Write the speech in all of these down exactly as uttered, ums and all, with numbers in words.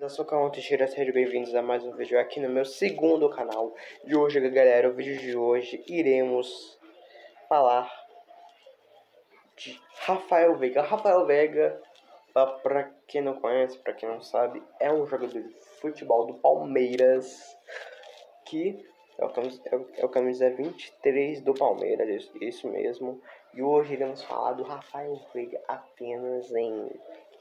Eu sou o Cauã Teixeira, sejam bem-vindos a mais um vídeo aqui no meu segundo canal. E hoje, galera, o vídeo de hoje iremos falar de Rafael Veiga. Rafael Veiga, pra quem não conhece, pra quem não sabe, é um jogador de futebol do Palmeiras, que é o camisa, é o camisa vinte e três do Palmeiras, isso, isso mesmo. E hoje iremos falar do Rafael Veiga apenas em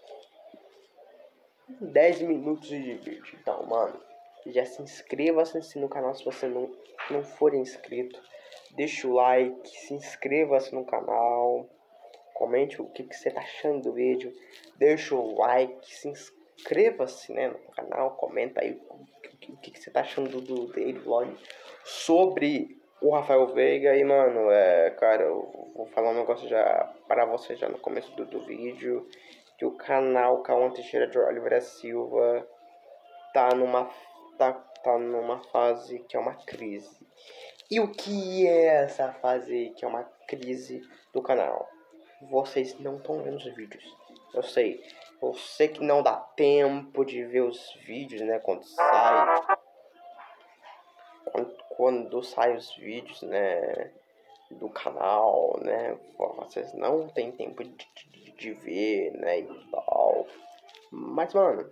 dez minutos de vídeo. Então, mano, já se inscreva-se no canal se você não, não for inscrito. Deixa o like, se inscreva-se no canal. Comente o que, que você tá achando do vídeo. Deixa o like, se inscreva-se, né, no canal. Comenta aí o que, o que, que você tá achando do, dele vlog sobre o Rafael Veiga. E, mano, é, cara, eu vou falar um negócio já para você já no começo do, do vídeo. Que o canal Cauã Teixeira de Oliveira Silva tá numa, tá, tá numa fase que é uma crise. E o que é essa fase que é uma crise do canal? Vocês não estão vendo os vídeos. Eu sei. Eu sei que não dá tempo de ver os vídeos, né? Quando sai. Quando, quando sai os vídeos, né? Do canal, né? Vocês não tem tempo de, de, de ver, né? E tal. Mas, mano.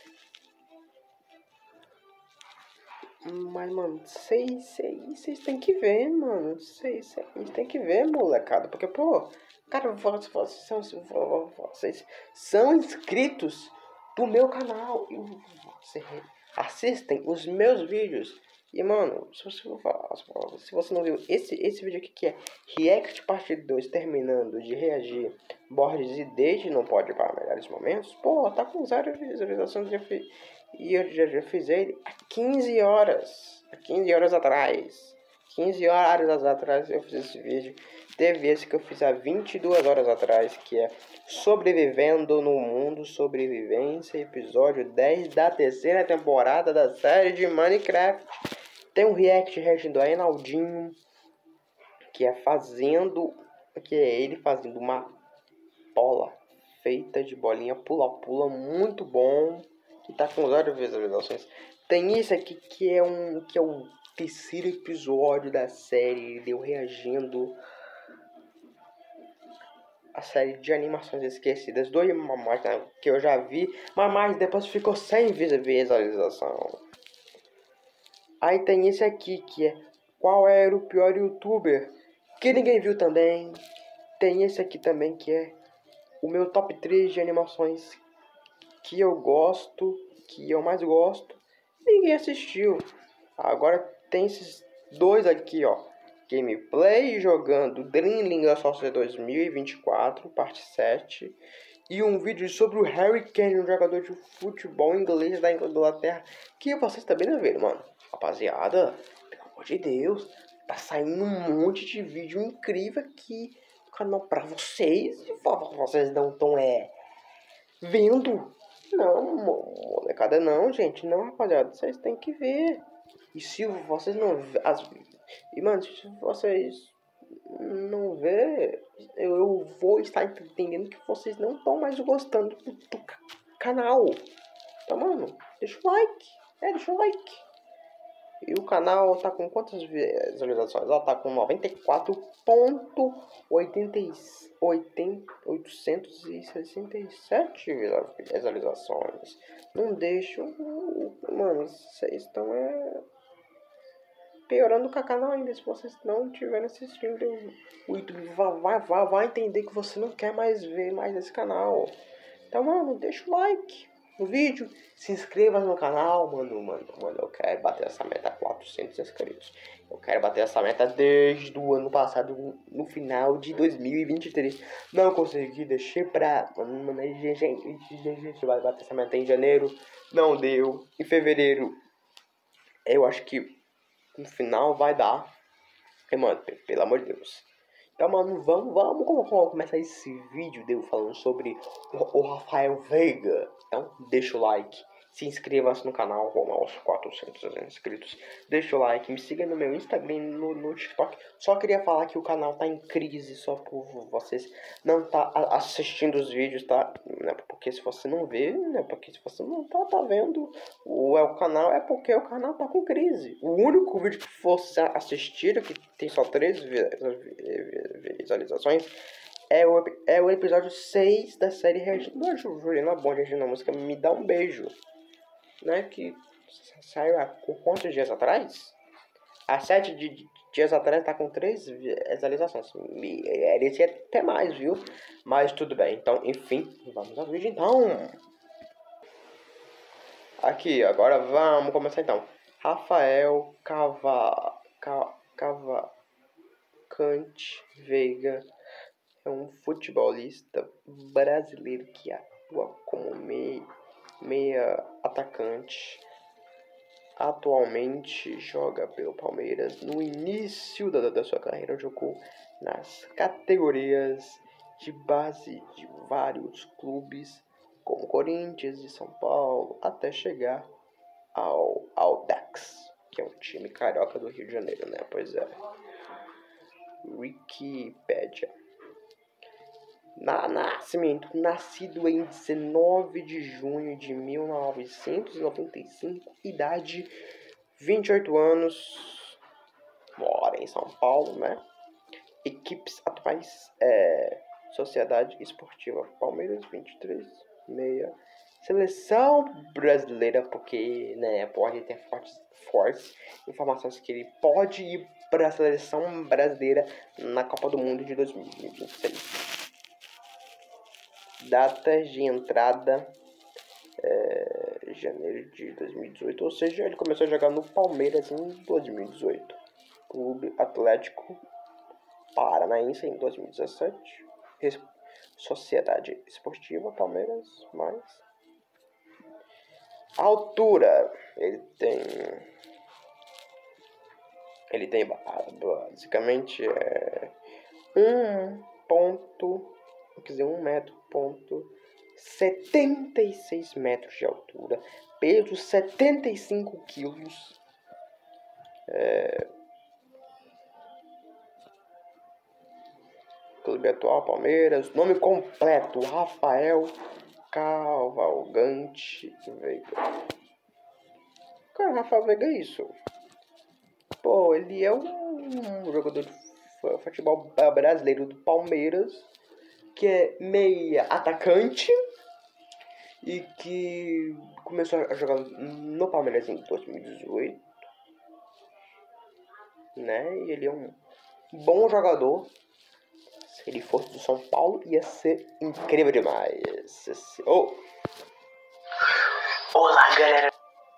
Mas, mano, vocês vocês tem que ver, mano. Vocês tem que ver, molecada. Porque, pô, cara, vocês, vocês, vocês são inscritos do meu canal. E vocês assistem os meus vídeos. E, mano, se você, se você não viu esse, esse vídeo aqui, que é React Parte dois, terminando de reagir Borges e Date não pode para melhores momentos, pô, tá com zero visualizações. E eu já, já fiz ele há quinze horas. Há quinze horas atrás. quinze horas atrás eu fiz esse vídeo. Teve esse que eu fiz há vinte e duas horas atrás, que é Sobrevivendo no Mundo Sobrevivência, episódio dez da terceira temporada da série de Minecraft. Tem um react reagindo a Enaldinho, que é fazendo, que é ele fazendo uma bola feita de bolinha pula-pula, muito bom, que tá com zero visualizações. Tem esse aqui que é um que é o terceiro episódio da série, deu reagindo a série de animações esquecidas do Imamais, né, que eu já vi, mas mais depois ficou sem visualização. Aí tem esse aqui que é qual era o pior youtuber, que ninguém viu também. Tem esse aqui também que é o meu top três de animações que eu gosto, que eu mais gosto, ninguém assistiu. Agora tem esses dois aqui, ó. Gameplay jogando Dreamling Assassin dois mil e vinte e quatro, parte sete. E um vídeo sobre o Harry Kane, um jogador de futebol inglês da Inglaterra, que vocês também não viram, mano. Rapaziada, pelo amor de Deus, tá saindo um monte de vídeo incrível aqui no canal pra vocês. E vocês não estão é, vendo. Não, molecada, não, gente. Não, rapaziada, vocês têm que ver. E se vocês não... As, e, mano, se vocês não ver, eu, eu vou estar entendendo que vocês não estão mais gostando do, do canal. Então, mano, deixa o like. É, deixa o like. E o canal tá com quantas visualizações? Ó, tá com noventa e quatro ponto oitocentos e sessenta e sete visualizações. Não deixa... Mano, vocês estão é, piorando com o canal ainda. Se vocês não estiverem assistindo, o YouTube vai, vai, vai entender que você não quer mais ver mais esse canal. Então, mano, deixa o like no vídeo, se inscreva no canal, mano, mano, mano, eu quero bater essa meta quatrocentos inscritos. Eu quero bater essa meta desde o ano passado, no final de dois mil e vinte e três. Não consegui, deixei pra... Mano, a gente vai bater essa meta em janeiro, não deu. Em fevereiro, eu acho que no final vai dar. E, mano, pelo amor de Deus. Então, mano, vamos, vamos, vamos começar esse vídeo de eu falando sobre o, o Rafael Veiga. Então, deixa o like Se inscreva-se no canal, rumo aos quatrocentos inscritos. Deixa o like, me siga no meu Instagram, no, no TikTok. Só queria falar que o canal tá em crise, só por vocês não tá assistindo os vídeos, tá? Não é porque se você não vê, não é porque se você não tá, tá vendo o, é, o canal, é porque o canal tá com crise. O único vídeo que você assistir, que tem só três visualizações, É o, é o episódio seis da série Regina Juliana Bond, Regina Música Me Dá um Beijo, né, que saiu há quantos dias atrás? Há sete di dias atrás, tá com três visualizações. Merecia até mais, viu? Mas tudo bem, então, enfim, vamos ao vídeo então. Aqui, agora vamos começar então. Rafael Cava, Cava, Cavalcante Veiga é um futebolista brasileiro que atua como meia, meia atacante. Atualmente joga pelo Palmeiras. No início da, da sua carreira jogou nas categorias de base de vários clubes, como Corinthians e São Paulo, até chegar ao Audax, que é um time carioca do Rio de Janeiro, né? Pois é. Wikipedia. Na, nascimento, nascido em dezenove de junho de mil novecentos e noventa e cinco, idade vinte e oito anos, mora em São Paulo, né? Equipes atuais, é, Sociedade Esportiva Palmeiras, vinte e três, meia. Seleção brasileira, porque, né, pode ter fortes, fortes informações que ele pode ir para a seleção brasileira na Copa do Mundo de dois mil e vinte e seis. Datas de entrada, é, janeiro de dois mil e dezoito, ou seja, ele começou a jogar no Palmeiras em dois mil e dezoito. Clube Atlético Paranaense em dois mil e dezessete. Sociedade Esportiva Palmeiras, mais. Altura, ele tem ele tem basicamente é um ponto, quer dizer, um metro ponto setenta e seis metros de altura, peso setenta e cinco quilos. É, clube atual Palmeiras. Nome completo: Rafael Cavalcante Veiga. Cara, Rafael Veiga é isso. Pô, ele é um jogador de futebol brasileiro do Palmeiras, que é meia atacante e que começou a jogar no Palmeiras em dois mil e dezoito, né? E ele é um bom jogador. Se ele fosse do São Paulo, ia ser incrível demais. Oh. Olá, galera.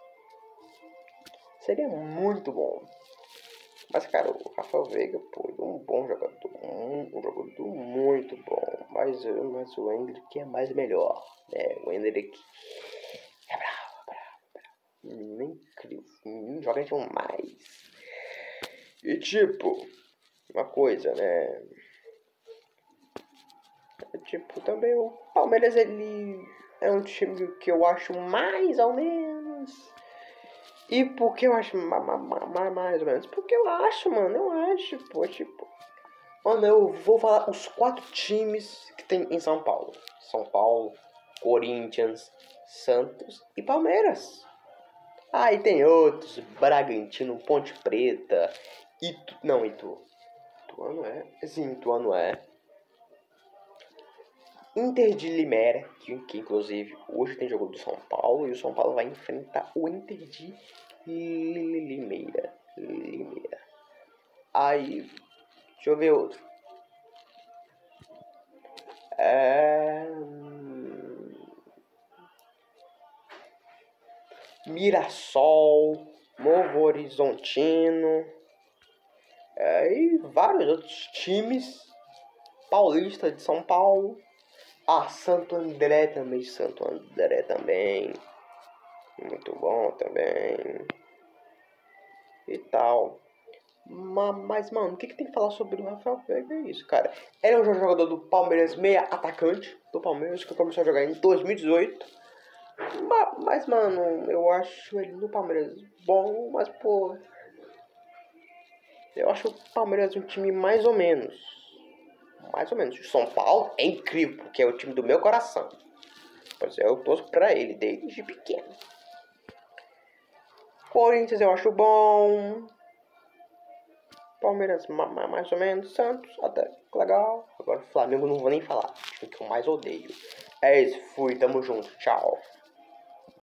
Seria muito bom. Mas, cara, o Rafael Veiga, pô, ele é um bom jogador. Um, um jogador muito bom. Mas, mas o Hendrick é mais melhor, né? O Hendrick é bravo, bravo, bravo. Menino incrível. Menino joga demais. E, tipo, uma coisa, né? Tipo, também o Palmeiras, ele é um time que eu acho mais ou menos. E por que eu acho ma ma ma mais ou menos? Porque eu acho, mano, eu acho, pô, tipo... Mano, eu vou falar os quatro times que tem em São Paulo. São Paulo, Corinthians, Santos e Palmeiras. Aí ah, tem outros, Bragantino, Ponte Preta, Itu... Não, Itu... Ituano é? Sim, Ituano é. Inter de Limeira, que, que inclusive hoje tem jogo do São Paulo, e o São Paulo vai enfrentar o Inter de Limeira. Limeira. Aí, deixa eu ver outro. É... Mirassol, Novo Horizontino, é, e vários outros times paulistas de São Paulo. Ah, Santo André também, Santo André também, muito bom também, e tal. Mas, mas mano, o que, que tem que falar sobre o Rafael Veiga? É isso, cara. Ele é um jogador do Palmeiras, meia atacante do Palmeiras, que começou a jogar em dois mil e dezoito. Mas, mas, mano, eu acho ele no Palmeiras bom, mas, pô... Eu acho o Palmeiras um time mais ou menos. Mais ou menos. O São Paulo é incrível, porque é o time do meu coração. Pois é, eu torço pra ele desde pequeno. Corinthians eu acho bom. Palmeiras mais ou menos. Santos até legal. Agora Flamengo não vou nem falar. O que eu mais odeio. É isso, fui, tamo junto, tchau.